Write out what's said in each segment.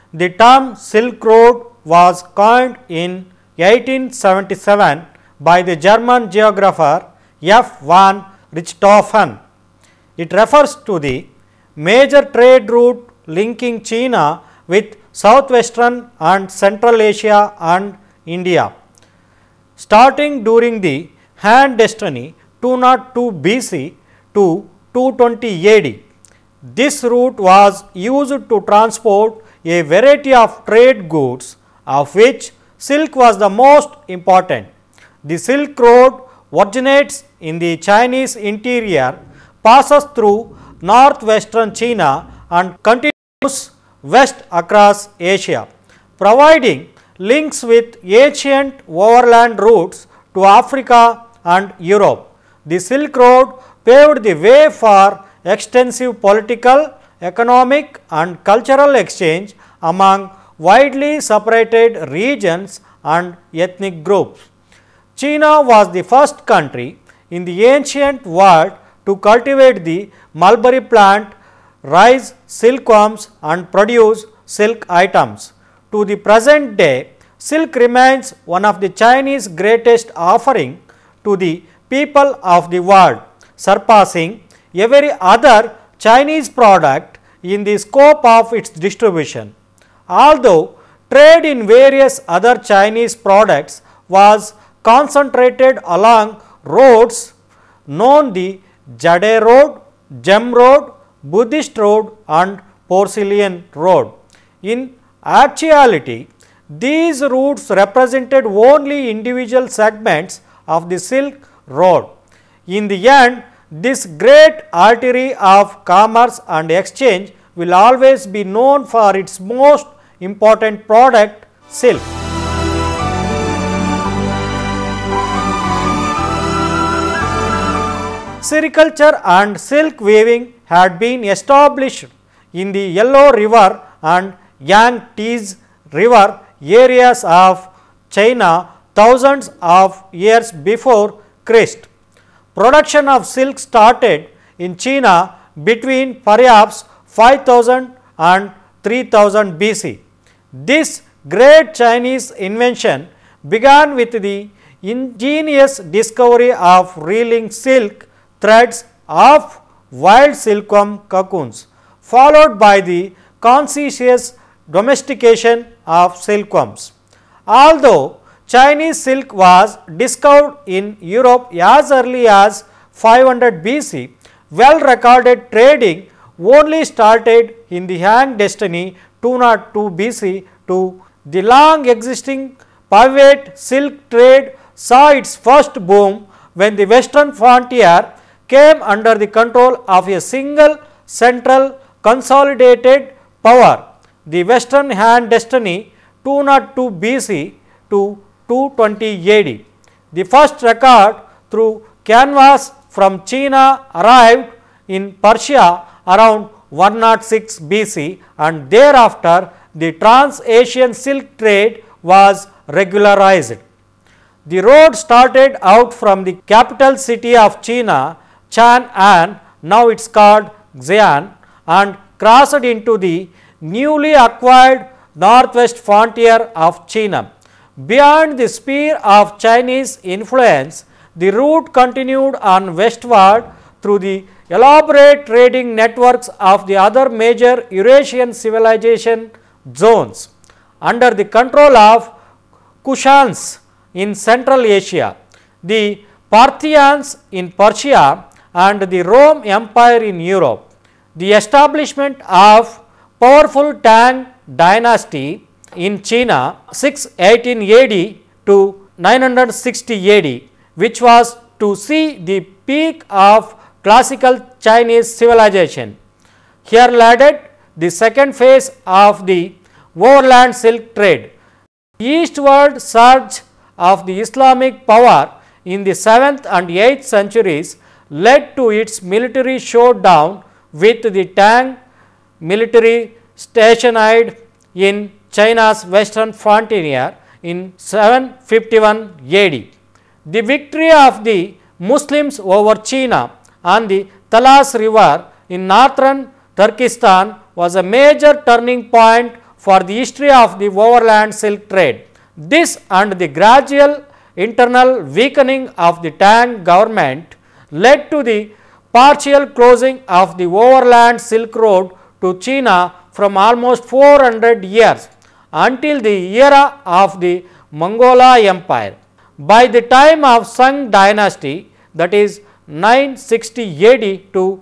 The term Silk Road was coined in 1877 by the German geographer F. von Richthofen. It refers to the major trade route linking China with southwestern and Central Asia and India. Starting during the Han Dynasty 202 BC to 220 AD, this route was used to transport a variety of trade goods, of which silk was the most important. The Silk Road originates in the Chinese interior, passes through northwestern China and continues west across Asia, providing links with ancient overland routes to Africa and Europe. The Silk Road paved the way for extensive political, economic and cultural exchange among widely separated regions and ethnic groups. China was the first country in the ancient world to cultivate the mulberry plant, raise silkworms and produce silk items. To the present day, silk remains one of the Chinese greatest offering to the people of the world, surpassing every other Chinese product in the scope of its distribution. Although trade in various other Chinese products was concentrated along roads known the Jade Road, Gem Road, Buddhist Road and Porcelain Road. In actuality, these routes represented only individual segments of the Silk Road. In the end, this great artery of commerce and exchange will always be known for its most important product, silk. Sericulture and silk weaving had been established in the Yellow River and Yangtze River areas of China thousands of years before Christ. Production of silk started in China between perhaps 5000 and 3000 BC. This great Chinese invention began with the ingenious discovery of reeling silk threads of wild silkworm cocoons, followed by the conscientious domestication of silkworms. Although Chinese silk was discovered in Europe as early as 500 BC, well recorded trading only started in the Han Dynasty 202 BC to the long existing private silk trade saw its first boom when the western frontier came under the control of a single central consolidated power, the Western Han Dynasty 202 BC to 220 AD. The first record through canvas from China arrived in Persia around 106 BC, and thereafter the trans-Asian silk trade was regularized. The road started out from the capital city of China, Chang'an, now it is called Xi'an, and crossed into the newly acquired northwest frontier of China. Beyond the sphere of Chinese influence, the route continued on westward through the elaborate trading networks of the other major Eurasian civilization zones under the control of Kushans in Central Asia, the Parthians in Persia and the Rome Empire in Europe. The establishment of powerful Tang dynasty in China 618 AD to 960 AD, which was to see the peak of classical Chinese civilization. Here ladded the second phase of the overland silk trade. Eastward surge of the Islamic power in the 7th and 8th centuries led to its military showdown with the Tang military stationed in China's western frontier in 751 AD. The victory of the Muslims over China on the Talas river in northern Turkestan was a major turning point for the history of the overland silk trade. This and the gradual internal weakening of the Tang government led to the partial closing of the overland silk road to China from almost 400 years until the era of the Mongolia Empire. By the time of Sung dynasty, that is 960 AD to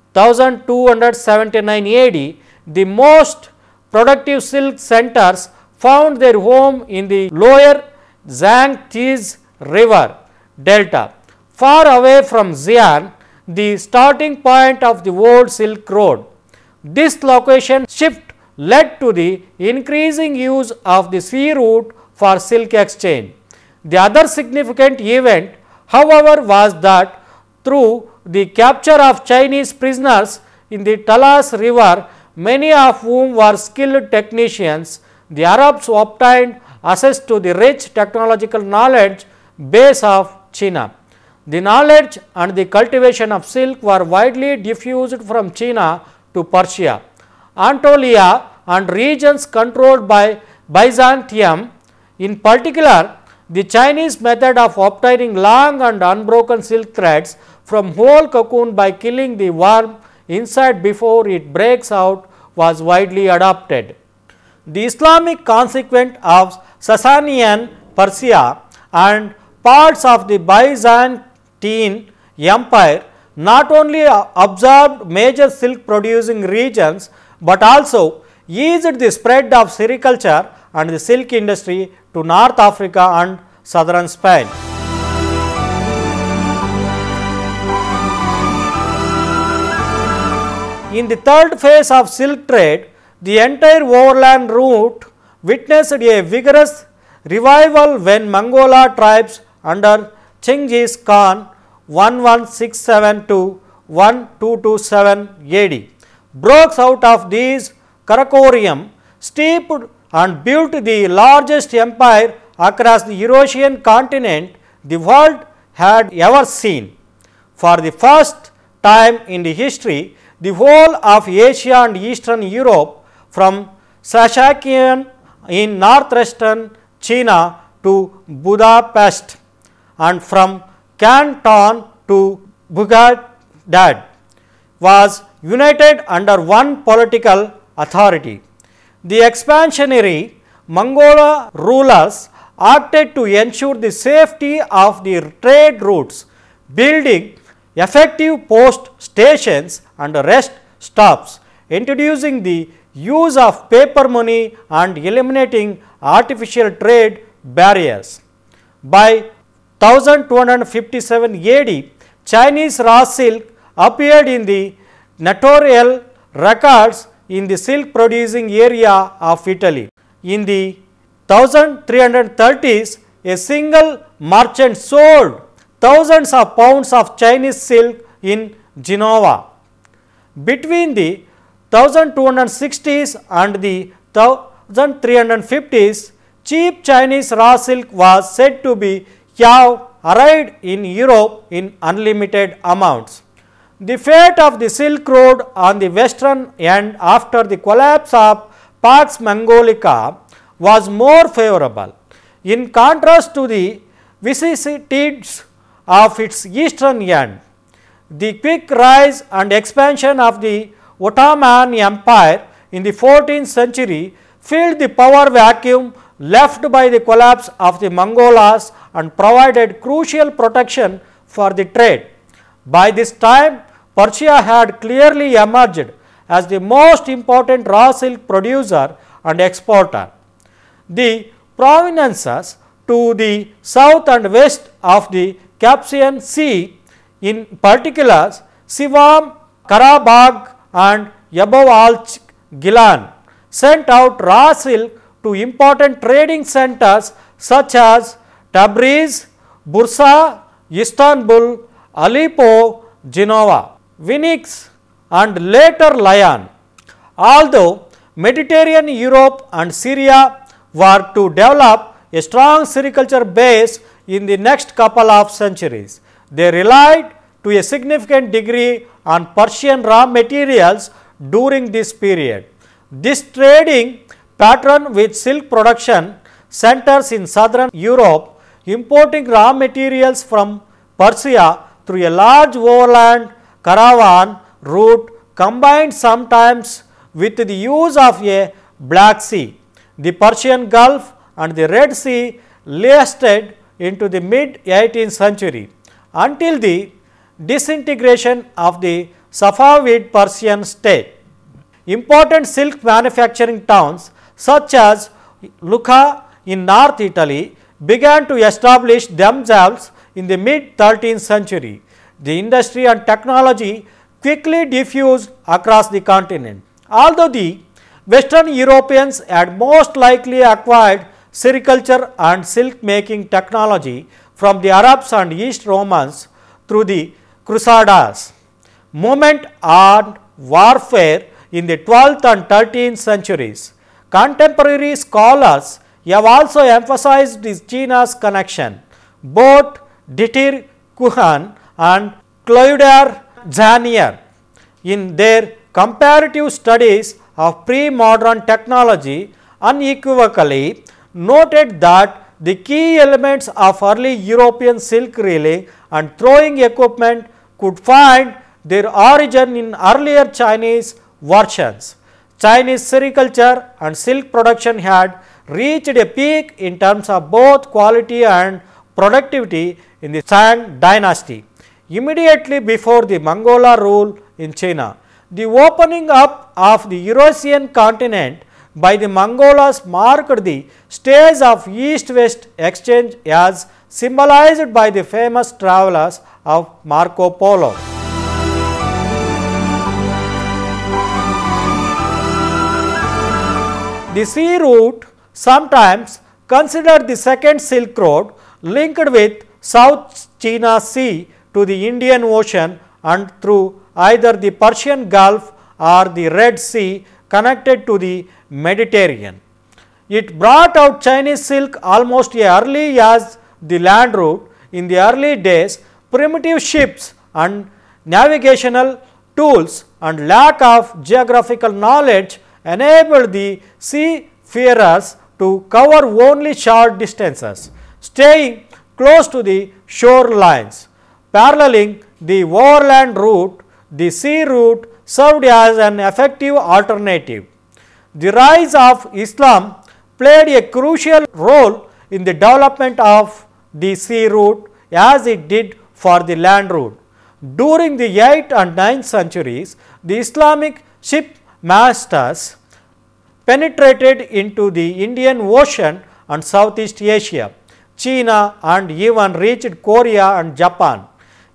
1279 AD, the most productive silk centers found their home in the lower Yangtze River delta, far away from Xi'an, the starting point of the old Silk Road. This location shift led to the increasing use of the sea route for silk exchange. The other significant event, however, was that through the capture of Chinese prisoners in the Talas River, many of whom were skilled technicians, the Arabs obtained access to the rich technological knowledge base of China. The knowledge and the cultivation of silk were widely diffused from China to Persia, Anatolia and regions controlled by Byzantium. In particular, the Chinese method of obtaining long and unbroken silk threads from whole cocoon by killing the worm inside before it breaks out was widely adopted. The Islamic consequence of Sasanian Persia and parts of the Byzantine Empire not only absorbed major silk producing regions, but also eased the spread of sericulture and the silk industry to North Africa and southern Spain. In the third phase of silk trade, the entire overland route witnessed a vigorous revival when Mongolia tribes under Genghis Khan 1167 to 1227 AD broke out of these Karakoram steeped and built the largest empire across the Eurasian continent the world had ever seen. For the first time in the history, the whole of Asia and Eastern Europe, from Saskatchewan in northwestern China to Budapest and from Canton to Baghdad, was united under one political authority. The expansionary Mongol rulers acted to ensure the safety of the trade routes, building effective post stations and rest stops, introducing the use of paper money and eliminating artificial trade barriers. By 1257 AD, Chinese raw silk appeared in the notarial records in the silk producing area of Italy. In the 1330s, a single merchant sold thousands of pounds of Chinese silk in Genoa. Between the 1260s and the 1350s, cheap Chinese raw silk was said to be have arrived in Europe in unlimited amounts. The fate of the Silk Road on the western end after the collapse of Pax Mongolica was more favorable. In contrast to the vicissitudes of its eastern end, the quick rise and expansion of the Ottoman Empire in the 14th century filled the power vacuum left by the collapse of the Mongols and provided crucial protection for the trade. By this time, Persia had clearly emerged as the most important raw silk producer and exporter. The provinces to the south and west of the Caspian Sea, in particular Sivam, Karabagh and above all Gilan, sent out raw silk to important trading centers such as Tabriz, Bursa, Istanbul, Aleppo, Genoa, Venice and later Lyon. Although Mediterranean Europe and Syria were to develop a strong sericulture base in the next couple of centuries, they relied to a significant degree on Persian raw materials during this period. This trading pattern with silk production centers in southern Europe, importing raw materials from Persia through a large overland caravan route combined sometimes with the use of a Black Sea. The Persian Gulf and the Red Sea lasted into the mid 18th century until the disintegration of the Safavid Persian state. Important silk manufacturing towns such as Lucca in North Italy began to establish themselves in the mid 13th century. The industry and technology quickly diffused across the continent. Although the Western Europeans had most likely acquired sericulture and silk making technology from the Arabs and East Romans through the Crusaders movement and warfare in the 12th and 13th centuries. Contemporary scholars have also emphasized China's connection. Both Dieter Kuhan and Claude Zanier in their comparative studies of pre-modern technology unequivocally noted that the key elements of early European silk reeling and throwing equipment could find their origin in earlier Chinese versions. Chinese sericulture and silk production had reached a peak in terms of both quality and productivity in the Shang dynasty, immediately before the Mongol rule in China. The opening up of the Eurasian continent by the Mongols marked the stage of East-West exchange as symbolized by the famous travels of Marco Polo. The sea route, sometimes considered the second Silk Road, linked with South China Sea to the Indian Ocean and through either the Persian Gulf or the Red Sea connected to the Mediterranean. It brought out Chinese silk almost as early as the land route. In the early days, primitive ships and navigational tools and lack of geographical knowledge enabled the seafarers to cover only short distances, staying close to the shorelines. Paralleling the overland route, the sea route served as an effective alternative. The rise of Islam played a crucial role in the development of the sea route as it did for the land route. During the 8th and 9th centuries, the Islamic ship masters penetrated into the Indian Ocean and Southeast Asia, China and even reached Korea and Japan.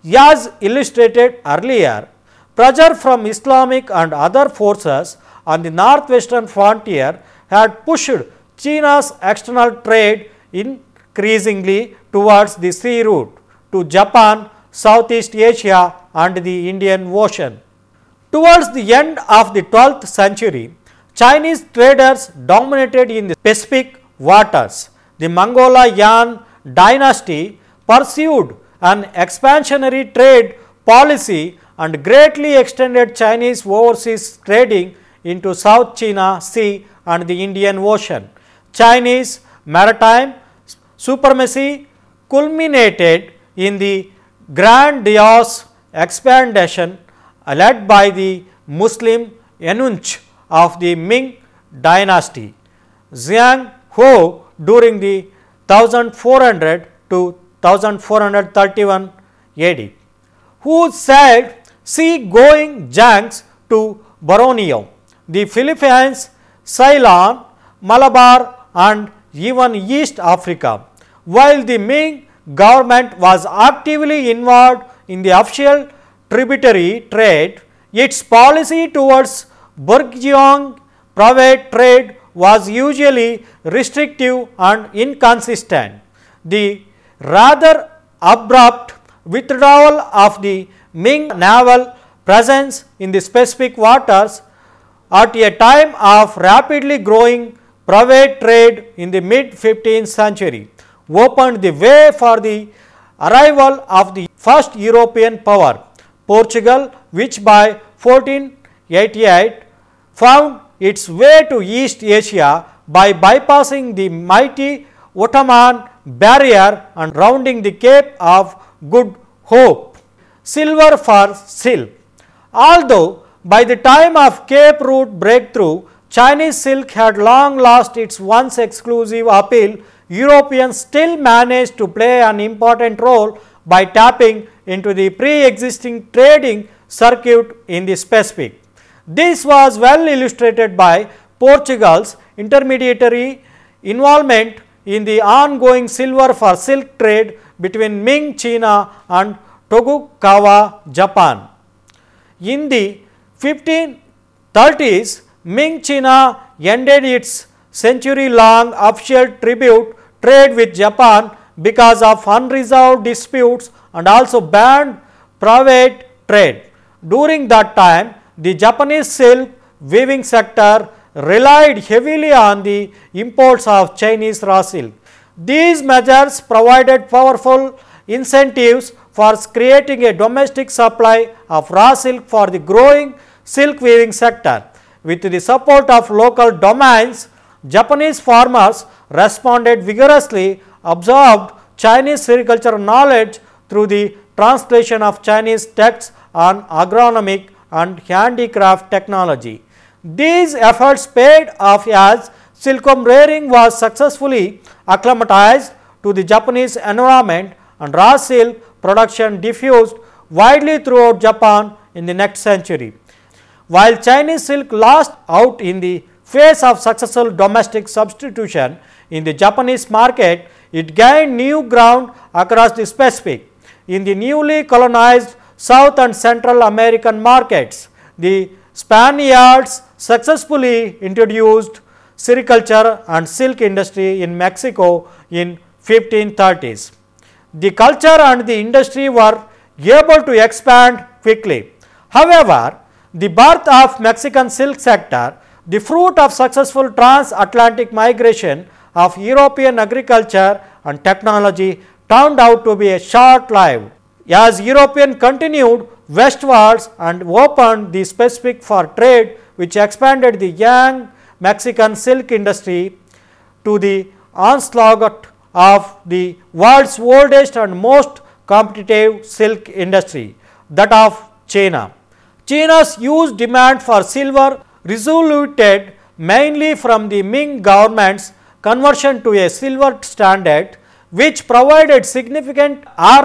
As illustrated earlier, pressure from Islamic and other forces on the northwestern frontier had pushed China's external trade increasingly towards the sea route to Japan, Southeast Asia and the Indian Ocean. Towards the end of the 12th century, Chinese traders dominated in the Pacific waters. The Mongol-Yan dynasty pursued an expansionary trade policy and greatly extended Chinese overseas trading into South China Sea and the Indian Ocean. Chinese maritime supremacy culminated in the grandiose expansion led by the Muslim eunuch of the Ming dynasty, Zhang Ho, during the 1400 to 1431 AD, who sailed sea-going junks to Borneo, the Philippines, Ceylon, Malabar and even East Africa. While the Ming government was actively involved in the official tributary trade, its policy towards bourgeois private trade was usually restrictive and inconsistent. The rather abrupt withdrawal of the Ming naval presence in the Pacific waters at a time of rapidly growing private trade in the mid 15th century opened the way for the arrival of the first European power, Portugal, which by 1488 found its way to East Asia by bypassing the mighty Ottoman barrier and rounding the Cape of Good Hope. Silver for silk. Although by the time of Cape Route breakthrough, Chinese silk had long lost its once exclusive appeal, Europeans still managed to play an important role by tapping into the pre-existing trading circuit in the Pacific. This was well illustrated by Portugal's intermediary involvement in the ongoing silver for silk trade between Ming China and Tokugawa Japan. In the 1530s, Ming China ended its century-long official tribute trade with Japan because of unresolved disputes and also banned private trade. During that time, the Japanese silk weaving sector relied heavily on the imports of Chinese raw silk. These measures provided powerful incentives for creating a domestic supply of raw silk for the growing silk weaving sector. With the support of local domains, Japanese farmers responded vigorously, absorbed Chinese sericulture knowledge through the translation of Chinese texts on agronomic and handicraft technology. These efforts paid off as silkworm rearing was successfully acclimatized to the Japanese environment and raw silk production diffused widely throughout Japan in the next century. While Chinese silk lost out in the face of successful domestic substitution in the Japanese market, it gained new ground across the Pacific. In the newly colonized South and Central American markets, the Spaniards successfully introduced sericulture and silk industry in Mexico in 1530s. The culture and the industry were able to expand quickly. However, the birth of Mexican silk sector, the fruit of successful transatlantic migration of European agriculture and technology, turned out to be a short-lived. As Europeans continued westwards and opened the Pacific for trade, which expanded the young Mexican silk industry to the onslaught of the world's oldest and most competitive silk industry, that of China. China's huge demand for silver resulted mainly from the Ming government's conversion to a silver standard, which provided significant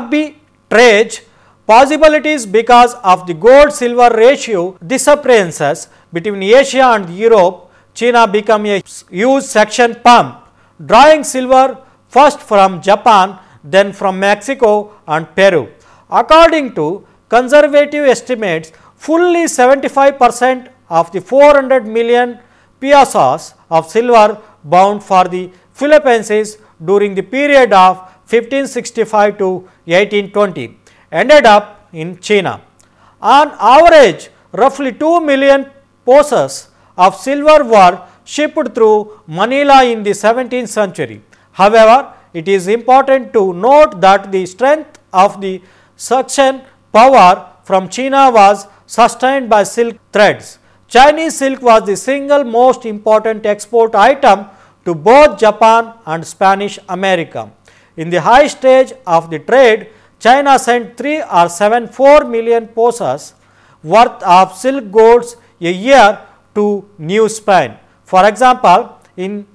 arbitrage possibilities because of the gold-silver ratio disappearances between Asia and Europe. China became a huge section pump, drawing silver first from Japan, then from Mexico and Peru. According to conservative estimates, fully 75% of the 400 million pesos of silver bound for the Philippines during the period of 1565 to 1820 ended up in China. On average, roughly 2 million pieces of silver were shipped through Manila in the 17th century. However, it is important to note that the strength of the suction power from China was sustained by silk threads. Chinese silk was the single most important export item to both Japan and Spanish America. In the high stage of the trade, China sent 3 or 4 million pesos worth of silk goods a year to New Spain. For example, in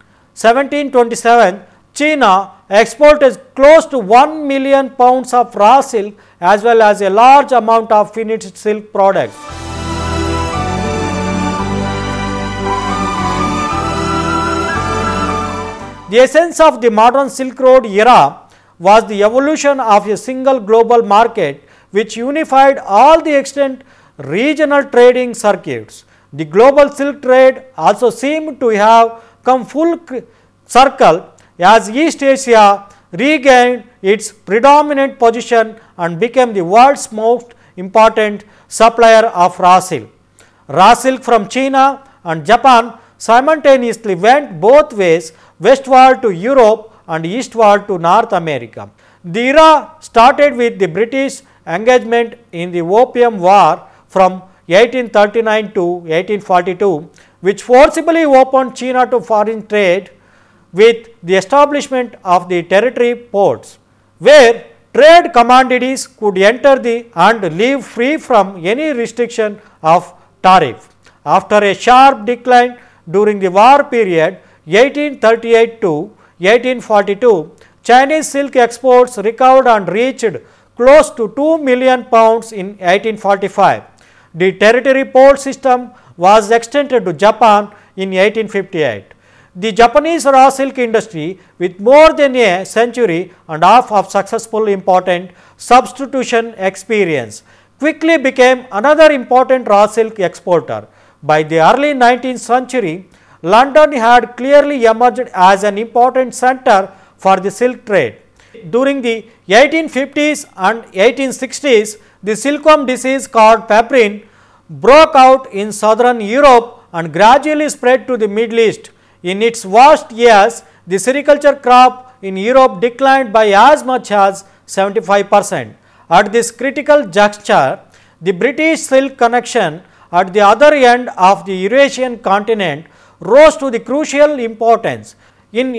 1727, China exported close to 1 million pounds of raw silk as well as a large amount of finished silk products. The essence of the modern Silk Road era was the evolution of a single global market which unified all the extant regional trading circuits. The global silk trade also seemed to have come full circle as East Asia regained its predominant position and became the world's most important supplier of raw silk. Raw silk from China and Japan simultaneously went both ways, westward to Europe and eastward to North America. The era started with the British engagement in the Opium War from 1839 to 1842, which forcibly opened China to foreign trade with the establishment of the territory ports, where trade commodities could enter and leave free from any restriction of tariff. After a sharp decline during the war period 1838 to 1842, Chinese silk exports recovered and reached close to 2 million pounds in 1845. The territory port system was extended to Japan in 1858. The Japanese raw silk industry, with more than a century and a half of successful important substitution experience, quickly became another important raw silk exporter. By the early 19th century, London had clearly emerged as an important center for the silk trade. During the 1850s and 1860s, the silkworm disease called pebrine broke out in southern Europe and gradually spread to the Middle East. In its worst years, the sericulture crop in Europe declined by as much as 75%. At this critical juncture, the British silk connection at the other end of the Eurasian continent rose to the crucial importance. In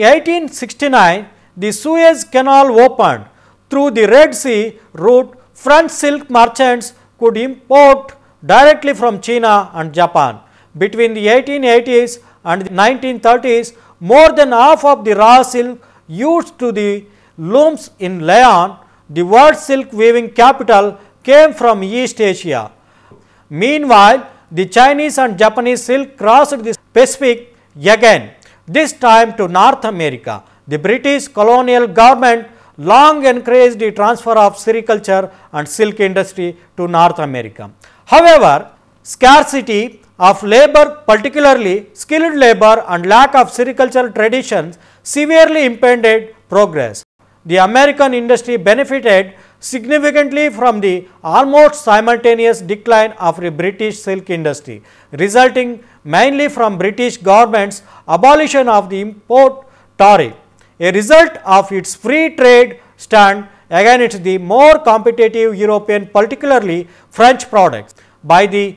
1869, the Suez Canal opened. Through the Red Sea route, French silk merchants could import directly from China and Japan. Between the 1880s and the 1930s, more than half of the raw silk used to the looms in Lyon, the world's silk weaving capital, came from East Asia. Meanwhile, the Chinese and Japanese silk crossed the Pacific again, this time to North America. The British colonial government long encouraged the transfer of sericulture and silk industry to North America. However, scarcity of labor, particularly skilled labor, and lack of sericultural traditions severely impeded progress. The American industry benefited significantly from the almost simultaneous decline of the British silk industry, resulting mainly from British government's abolition of the import tariff, a result of its free trade stand against the more competitive European, particularly French products. By the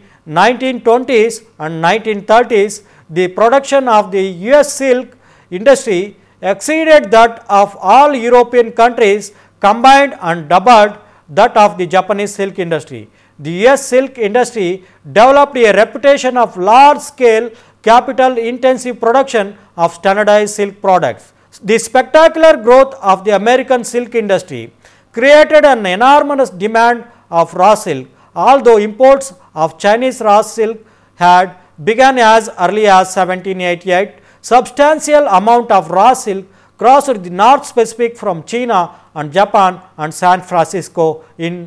1920s and 1930s, the production of the US silk industry exceeded that of all European countries combined and doubled that of the Japanese silk industry. The US silk industry developed a reputation of large scale capital intensive production of standardized silk products. The spectacular growth of the American silk industry created an enormous demand of raw silk, although imports of Chinese raw silk had begun as early as 1788. Substantial amount of raw silk crossed the North Pacific from China and Japan and San Francisco in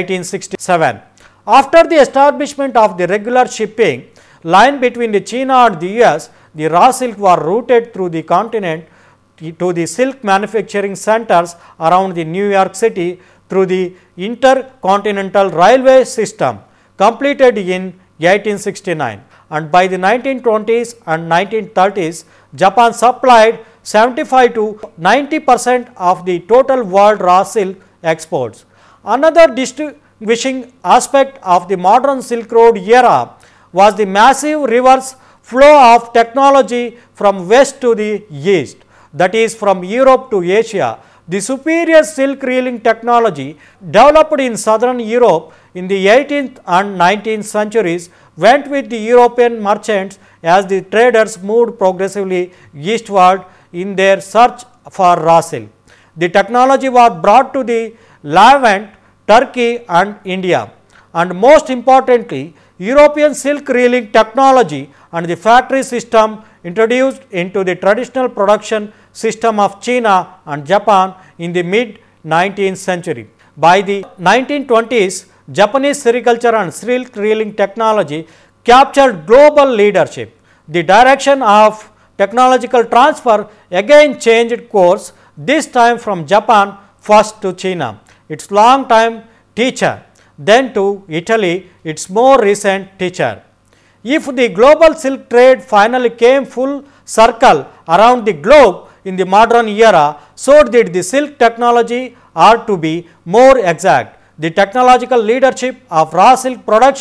1867. After the establishment of the regular shipping line between the China and the US, the raw silk was routed through the continent to the silk manufacturing centers around the New York City through the intercontinental railway system, completed in 1869. And by the 1920s and 1930s, Japan supplied 75 to 90% of the total world raw silk exports. Another distinguishing aspect of the modern Silk Road era was the massive reverse flow of technology from west to the east, that is from Europe to Asia. The superior silk reeling technology developed in southern Europe in the 18th and 19th centuries went with the European merchants as the traders moved progressively eastward in their search for raw silk. The technology was brought to the Levant, Turkey and India, and most importantly, European silk reeling technology and the factory system introduced into the traditional production system of China and Japan in the mid 19th century. By the 1920s, Japanese sericulture and silk reeling technology captured global leadership. The direction of technological transfer again changed course, this time from Japan first to China, its long time teacher, then to Italy, its more recent teacher. If the global silk trade finally came full circle around the globe in the modern era, so did the silk technology, or to be more exact, the technological leadership of raw silk production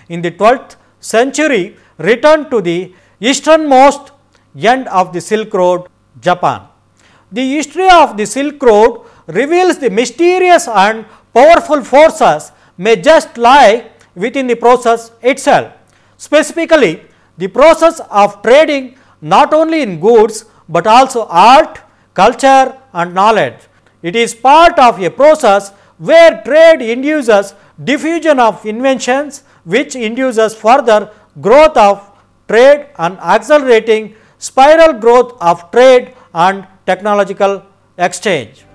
in the 12th century returned to the easternmost end of the Silk Road, Japan. The history of the Silk Road reveals the mysterious and powerful forces may just lie within the process itself. Specifically, the process of trading not only in goods, but also art, culture and knowledge. It is part of a process where trade induces diffusion of inventions, which induces further growth of trade and accelerating spiral growth of trade and technological exchange.